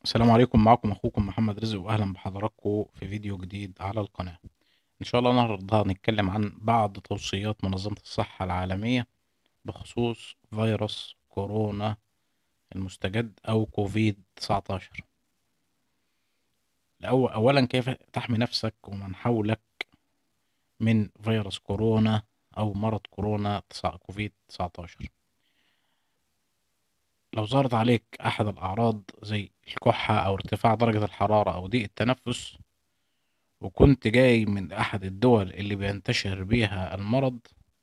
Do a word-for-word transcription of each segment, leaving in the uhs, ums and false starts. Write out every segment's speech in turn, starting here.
السلام عليكم، معكم أخوكم محمد رزق، وأهلا بحضراتكم في فيديو جديد على القناة. إن شاء الله النهاردة هنتكلم عن بعض توصيات منظمة الصحة العالمية بخصوص فيروس كورونا المستجد أو كوفيد تسعتاشر. الأول أولا كيف تحمي نفسك ومن حولك من فيروس كورونا أو مرض كورونا كوفيد تسعتاشر. لو ظهرت عليك أحد الأعراض زي الكحة أو ارتفاع درجة الحرارة أو ضيق التنفس، وكنت جاي من أحد الدول اللي بينتشر بيها المرض،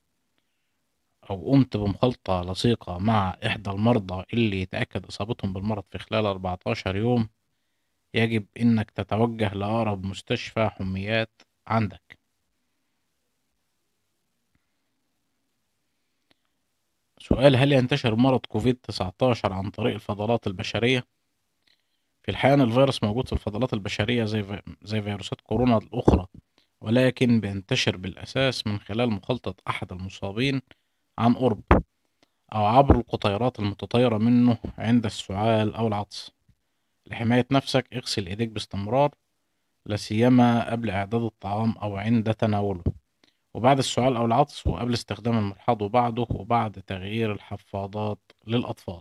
أو قمت بمخالطة لصيقة مع إحدى المرضى اللي يتأكد إصابتهم بالمرض في خلال أربعتاشر يوم، يجب إنك تتوجه لأقرب مستشفى حميات عندك. سؤال: هل ينتشر مرض كوفيد تسعتاشر عن طريق الفضلات البشرية؟ في الحقيقة إن الفيروس موجود في الفضلات البشرية زي في... زي فيروسات كورونا الأخرى، ولكن بينتشر بالأساس من خلال مخالطة أحد المصابين عن قرب، أو عبر القطيرات المتطايرة منه عند السعال أو العطس. لحماية نفسك اغسل إيديك باستمرار، لا سيما قبل إعداد الطعام أو عند تناوله، وبعد السعال أو العطس، وقبل استخدام المرحاض وبعده، وبعد تغيير الحفاضات للأطفال.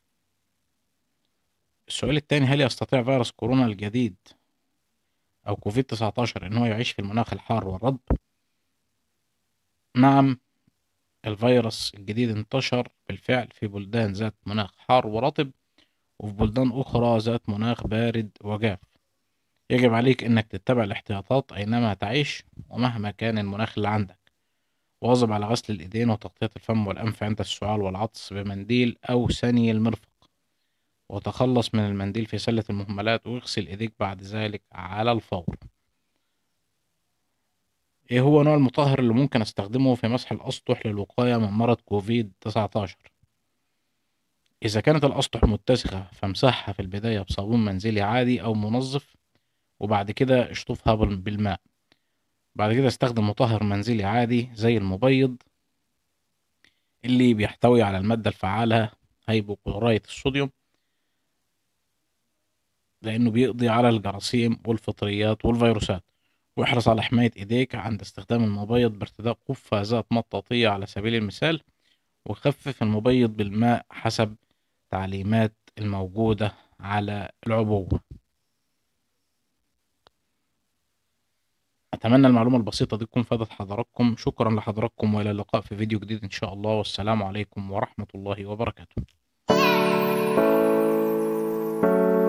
السؤال التاني: هل يستطيع فيروس كورونا الجديد أو كوفيد تسعتاشر إن هو يعيش في المناخ الحار والرطب؟ نعم، الفيروس الجديد انتشر بالفعل في بلدان ذات مناخ حار ورطب، وفي بلدان أخرى ذات مناخ بارد وجاف. يجب عليك إنك تتبع الاحتياطات أينما تعيش ومهما كان المناخ اللي عندك. واظب على غسل الإيدين وتغطية الفم والأنف عند السعال والعطس بمنديل أو ثاني المرفق، وتخلص من المنديل في سلة المهملات، واغسل إيديك بعد ذلك على الفور. إيه هو نوع المطهر اللي ممكن أستخدمه في مسح الأسطح للوقاية من مرض كوفيد تسعتاشر؟ إذا كانت الأسطح متسخة فامسحها في البداية بصابون منزلي عادي أو منظف، وبعد كده اشطفها بالماء. بعد كده استخدم مطهر منزلي عادي زي المبيض اللي بيحتوي على المادة الفعالة هيبوكلورايت الصوديوم، لأنه بيقضي على الجراثيم والفطريات والفيروسات. واحرص على حماية إيديك عند استخدام المبيض بارتداء قفازات مطاطية على سبيل المثال، وخفف المبيض بالماء حسب تعليمات الموجودة على العبوة. أتمنى المعلومة البسيطة دي تكون فادت حضراتكم. شكرا لحضراتكم، وإلى اللقاء في فيديو جديد إن شاء الله، والسلام عليكم ورحمة الله وبركاته.